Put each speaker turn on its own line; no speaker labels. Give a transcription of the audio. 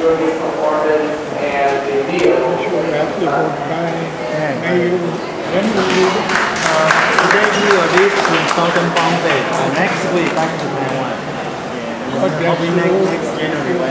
enjoy the performance and the meal.
Today we will leave to Southern Bombay. Next week back to Taiwan. Yeah. Probably next January.